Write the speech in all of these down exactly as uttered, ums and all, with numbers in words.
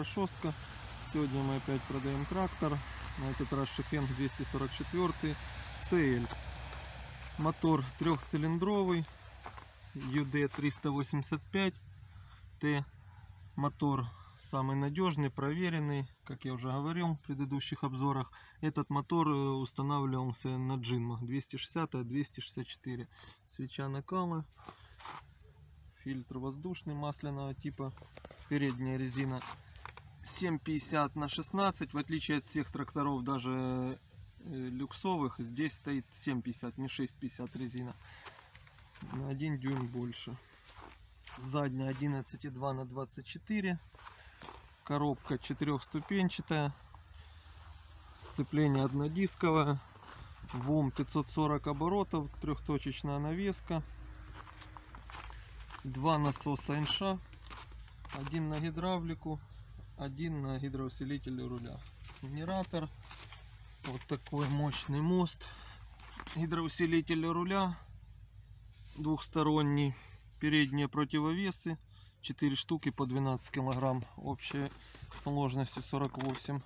Шостка. Сегодня мы опять продаем трактор. На этот раз Шефенг двести сорок четыре си эль. Мотор трехцилиндровый, ю ди триста восемьдесят пять тэ. Мотор самый надежный, проверенный, как я уже говорил в предыдущих обзорах. Этот мотор устанавливался на джинмах двести шестьдесят и двести шестьдесят четыре. Свеча накала, фильтр воздушный масляного типа, передняя резина семь пятьдесят на шестнадцать. В отличие от всех тракторов, даже люксовых, здесь стоит семь пятьдесят, не шесть пятьдесят резина, на один дюйм больше. Задняя одиннадцать и два на двадцать четыре. Коробка четырехступенчатая, сцепление однодисковое, ВОМ пятьсот сорок оборотов, трехточечная навеска, два насоса НШ, один на гидравлику, один на гидроусилитель руля. Генератор, вот такой мощный мост, гидроусилитель руля двухсторонний, передние противовесы четыре штуки по двенадцать килограмм, общей сложностью сорок восемь.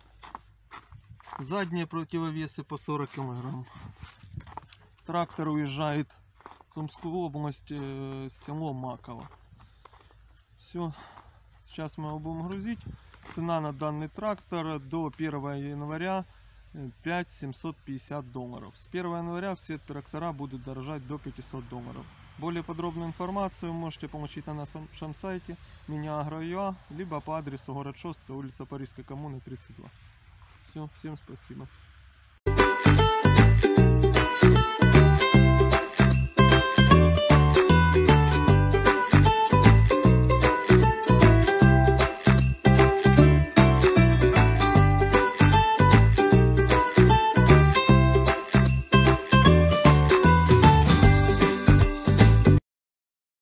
Задние противовесы по сорок килограмм. Трактор уезжает в Сумскую область, село Маково. Все, сейчас мы его будем грузить. Цена на данный трактор до первого января пять тысяч семьсот пятьдесят долларов. С первого января все трактора будут дорожать до пятисот долларов. Более подробную информацию можете получить на нашем сайте Миниагро точка ю а, либо по адресу город Шостка, улица Парижской коммуны, тридцать два. Все, всем спасибо.